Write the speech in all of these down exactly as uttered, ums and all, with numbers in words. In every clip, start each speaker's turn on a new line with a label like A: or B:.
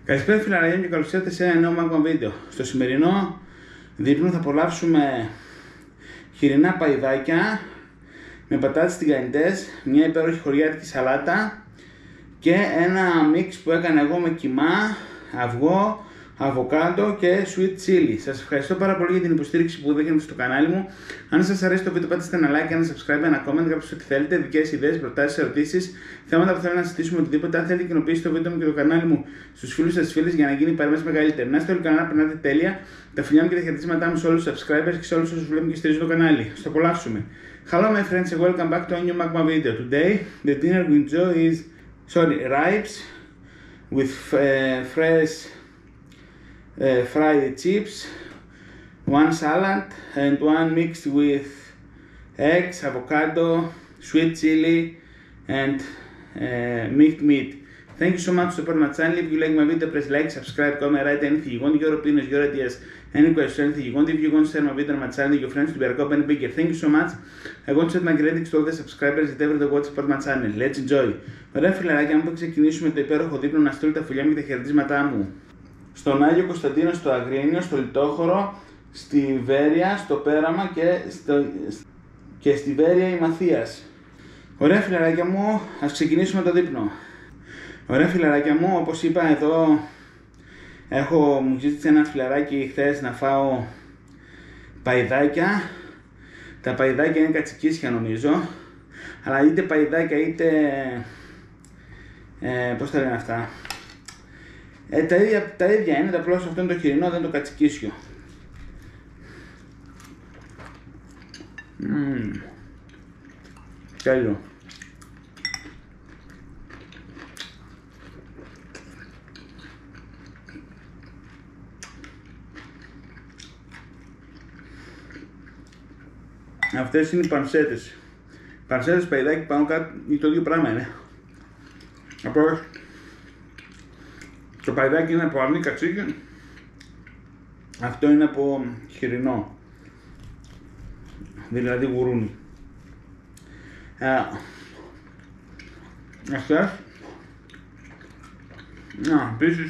A: Καλησπέρα φιλαράκια και καλώς ήρθατε σε ένα νέο μάκμα βίντεο. Στο σημερινό δείπνο θα απολαύσουμε χοιρινά παϊδάκια με πατάτες τηγανιτές, μια υπέροχη χωριάτικη σαλάτα και ένα μίξ που έκανα εγώ με κιμά, αυγό, αβοκάντο και sweet chili. Σας ευχαριστώ πάρα πολύ για την υποστήριξη που δέχεστε στο κανάλι μου. Αν σας αρέσει το βίντεο, πατήστε ένα like, ένα subscribe, ένα comment, γράψτε ό,τι θέλετε, δικές ιδέες, προτάσεις, ερωτήσεις, θέματα που θέλετε να συζητήσουμε, οτιδήποτε. Αν θέλετε, κοινοποιήστε το βίντεο μου και το κανάλι μου στους φίλους σας, φίλες, για να γίνει η παρέα μας μεγαλύτερη. Να είστε όλοι καλά, να περνάτε τέλεια. Τα φιλιά μου και τα χαιρετίσματά μου σε όλους τους subscribers και σε όλους όσους βλέπουν και στηρίζουν το κανάλι. Στο απολαύσουμε. Hello my friends and welcome back to a new Magma video. Today the dinner we enjoy is sorry ribs with uh, fresh uh, fried chips, one salad and one mixed with eggs, avocado, sweet chili and uh, mixed meat. Thank you so much to support my channel. If you like my video, press like, subscribe, comment, write anything you want, your opinions, your ideas, any questions, anything you want. If you want to share my video on my channel, your friends to be a and bigger. Thank you so much. I want to set my greetings to all the subscribers that ever watch support my channel. Let's enjoy. Ωραία φιλαράκια μου, θα ξεκινήσουμε το υπέροχο δείπνο. Να στείλω τα φιλιά μου και τα χαιρετίσματά μου στον Άγιο Κωνσταντίνο, στο Αγρίνιο, στο Λιτόχωρο, στη Βέρεια, στο Πέραμα και, στο... και στη Βέρεια η Μαθίας. Ωραία φιλαράκια μου, ας ξεκινήσουμε το δείπνο. Ωραία φιλαράκια μου, όπως είπα εδώ, έχω, μου ζήτησε ένα φιλαράκι χθες να φάω παϊδάκια. Τα παϊδάκια είναι κατσικίσια νομίζω, αλλά είτε παϊδάκια είτε, ε, πώς τα λένε αυτά, ε, τα, ίδια, τα ίδια είναι, απλώς αυτό είναι το χοιρινό, δεν είναι το κατσικίσιο. Μμμ, τέλειο. Αυτές είναι οι πανσέτες. Πανσέτες, παϊδάκι, πάνω κάτω, το ίδιο πράγμα είναι. Απλώς το παϊδάκι είναι από αρνί κατσίκι, αυτό είναι από χοιρινό, δηλαδή γουρούνι. Ε, αυτές, να, επίσης,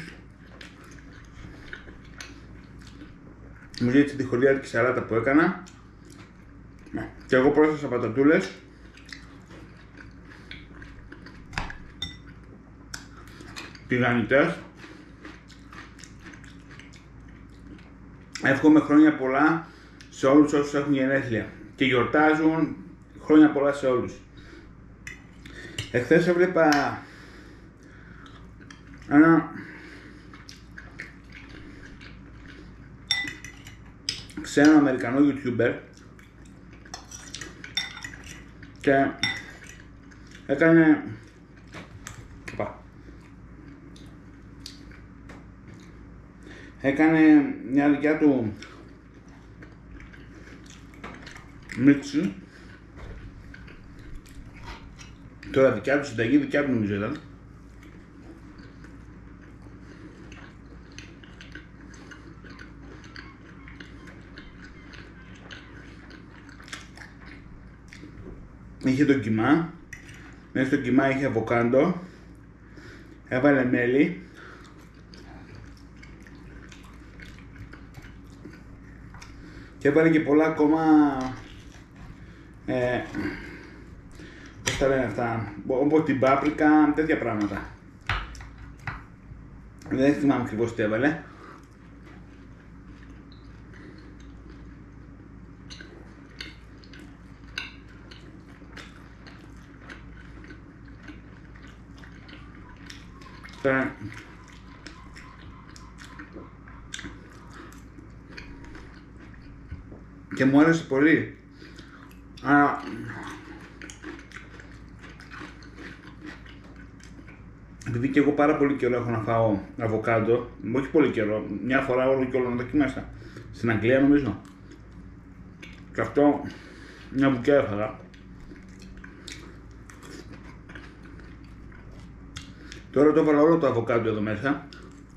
A: μου ζήτησε τη χωριάτικη σαλάτα που έκανα και εγώ πρόσθεσα πατατούλες. Τηγανιτές. Εύχομαι χρόνια πολλά σε όλους όσους έχουν γενέθλια και γιορτάζουν. Χρόνια πολλά σε όλους. Εχθές έβλεπα ένα ξένο Αμερικανό YouTuber και έκανε έκανε μια δικιά του μίξη. Τώρα δικιά του συνταγή, δικιά του νομίζω ήταν. Είχε το κιμά, μέσα στο κιμά είχε αβοκάντο, έβαλε μέλι, και έβαλε και πολλά ακόμα, ε, πώς τα λένε αυτά, όπως την πάπρικα, τέτοια πράγματα. Δεν θυμάμαι ακριβώς τι έβαλε. Και μου άρεσε πολύ. Άρα επειδή και εγώ πάρα πολύ καιρό έχω να φάω αβοκάντο, όχι πολύ καιρό, μια φορά όλο και όλο να το μέσα στην Αγγλία νομίζω, και αυτό μια μπουκιά έφαγα. Τώρα το έβαλα όλο το αβοκάντο εδώ μέσα.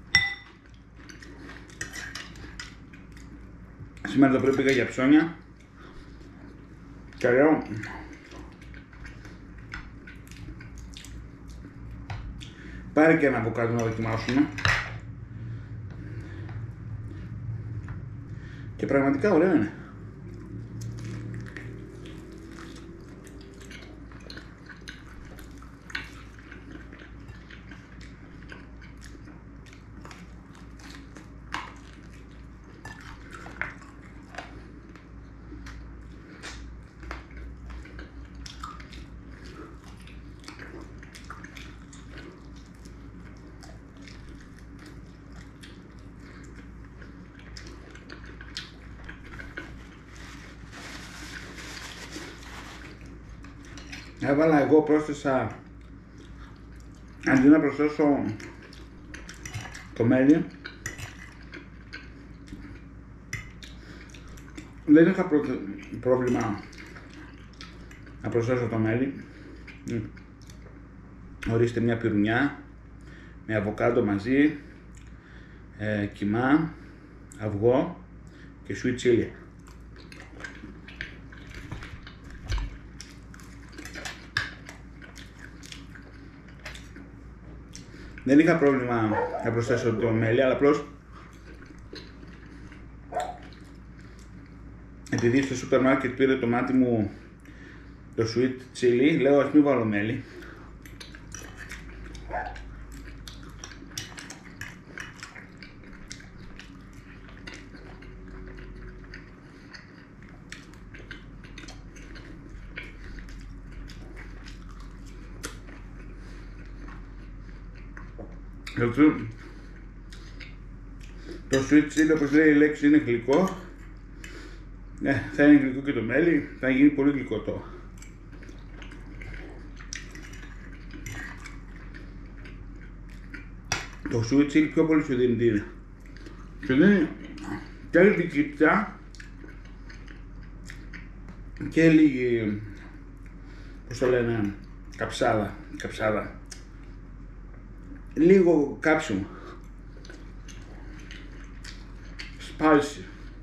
A: Σήμερα το πρωί πήγα για ψώνια και λέω Πάρε και ένα αβοκάντο να δοκιμάσουμε. Και πραγματικά ωραίο είναι. Έβαλα εγώ, πρόσθεσα, αντί να προσθέσω το μέλι, δεν είχα προ... πρόβλημα να προσθέσω το μέλι. Ορίστε μια πυρουνιά με αβοκάντο μαζί, ε, κιμά, αυγό και sweet chili. Δεν είχα πρόβλημα να προσθέσω το μέλι, αλλά απλώς επειδή στο σούπερ μάρκετ πήρε το μάτι μου το sweet chili, λέω ας μην βάλω μέλι. Γιατί το sweet chili, όπως λέει η λέξη, είναι γλυκό. Ναι, θα είναι γλυκό και το μέλι, θα γίνει πολύ γλυκό. Το sweet chili πιο πολύ σου δίνει τι είναι. Σου δίνει και λίγη κρυπτιά και λίγη, πώς το λένε, καψάδα, καψάδα. Λίγο κάψιμο. Spicy.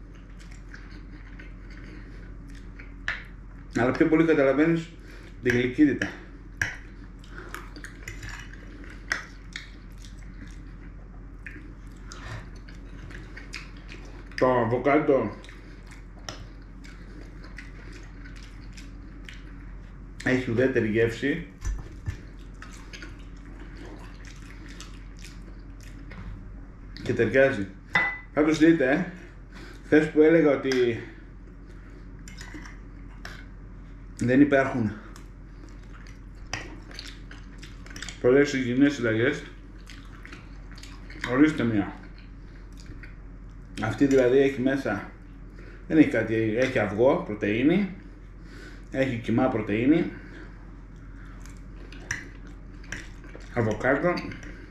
A: Αλλά πιο πολύ καταλαβαίνεις τη γλυκύτητα. Το αβοκάντο έχει ουδέτερη γεύση. Και ταιριάζει. Πάντως δείτε, ε, χθες που έλεγα ότι δεν υπάρχουν πολλές υγιεινές συνταγές, ορίστε μία. Αυτή δηλαδή έχει μέσα, δεν έχει κάτι, έχει αυγό, πρωτεΐνη, έχει κιμά πρωτεΐνη, αβοκάντο,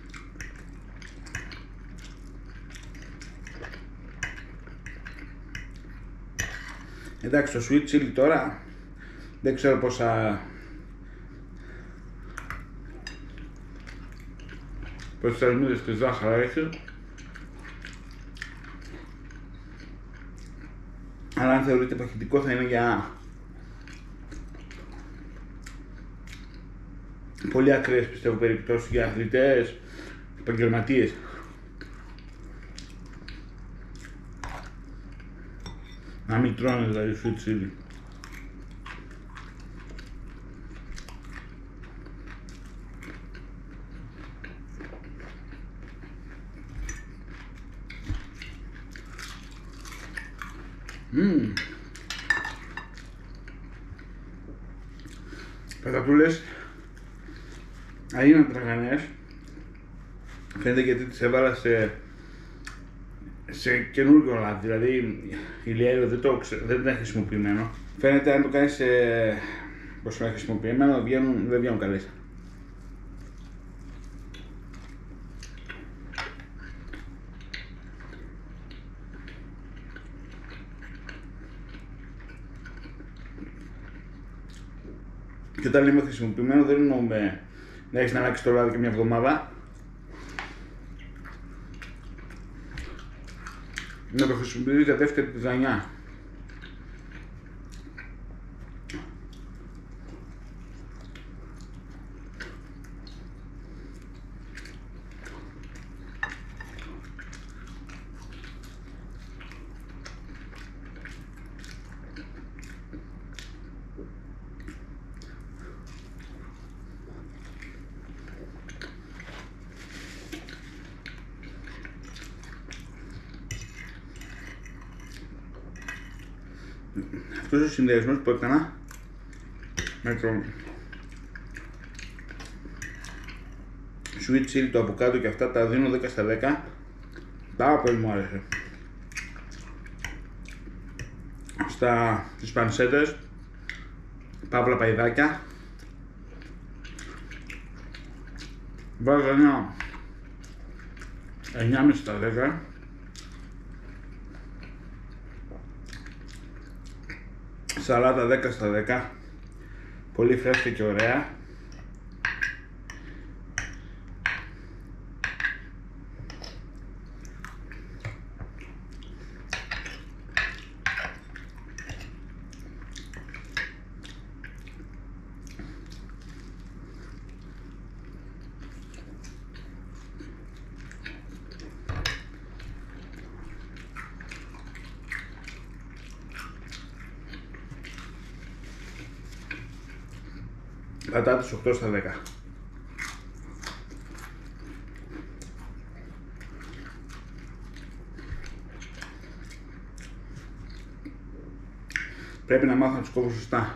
A: εντάξει, το sweet chili τώρα δεν ξέρω πόσα πόσες θερμίδες και ζάχαρα έχει, αλλά αν θεωρείτε παχυντικό θα είναι για πολύ ακραίες, πιστεύω, περιπτώσεις, για αθλητές, επαγγελματίες. Να μην τρώνε δηλαδή sweet chili. Μμμ. Πατατούλες είναι τραγανές. Φαίνεται γιατί τις έβαλα σε σε καινούργιο λάδι, δηλαδή ηλιέλαιο δεν, το, δεν είναι χρησιμοποιημένο. Φαίνεται αν το κάνεις σε πως είναι χρησιμοποιημένο, βγαίνουν, δεν βγαίνουν καλές. Και όταν λέμε χρησιμοποιημένο δεν εννοούμε να έχεις να αλλάξεις το λάδι και μια εβδομάδα. Να το χρησιμοποιείς για δεύτερη τυζανιά. αυτός ο συνδυασμός που έκανα με το sweet chili, το αβοκάντο και αυτά τα δίνω δέκα στα δέκα. Πάρα πολύ μου άρεσε. Στα τις πανσέτες, παύλα παϊδάκια, βάζω ένα εννιά κόμμα πέντε στα δέκα. Σαλάτα δέκα στα δέκα. Πολύ φρέσκια και ωραία. Πατάτες οκτώ στα δέκα. Πρέπει να μάθω να τους κόβω σωστά.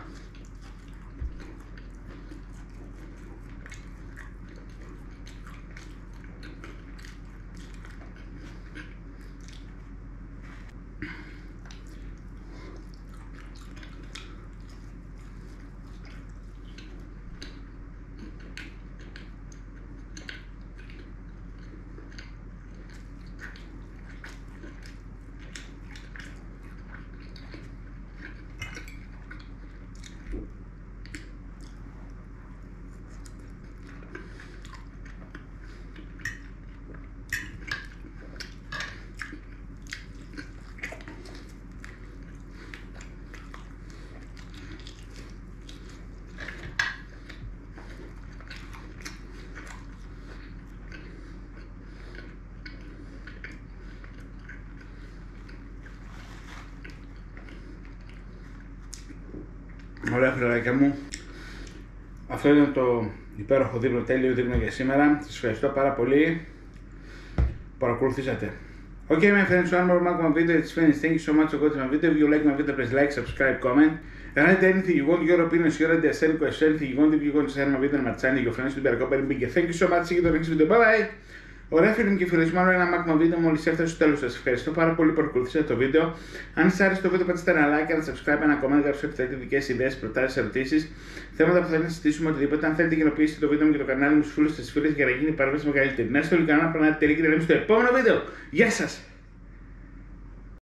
A: Ωραία φιλαράκια μου, αυτό είναι το υπέροχο δείπνο, τέλειο δείπνο για σήμερα. Σας ευχαριστώ πάρα πολύ που παρακολουθήσατε. Okay, my friends, one more Magma video. It's finished. Thank you so much for watching my video. If you like my video, please like, subscribe, comment. Write anything you want, your opinions, your ideas, any questions, anything you want. If you want to share my video on my channel, your friends will be recommending. Thank you so much. See you in the next video. Bye bye. Ωραία φίλοι μου και φίλοι μου, άλλο ένα Magma βίντεο μόλις έφτασε στο τέλος σας. Ευχαριστώ πάρα πολύ που παρακολουθήσατε το βίντεο. Αν σας άρεσε το βίντεο, πατήστε ένα like, ένα subscribe, ένα comment, γράψτε ό,τι θέλετε, δικές ιδέες, προτάσεις, ερωτήσεις, θέματα που θέλετε να συζητήσουμε, οτιδήποτε. Αν θέλετε, κοινοποιήστε το βίντεο μου και το κανάλι μου στους φίλους και στις φίλες για να γίνει η παρέμβαση μεγαλύτερη. Να είστε όλοι καλά, να περνάτε τελική και να λέμε στο επόμενο βίντεο. Γεια σας!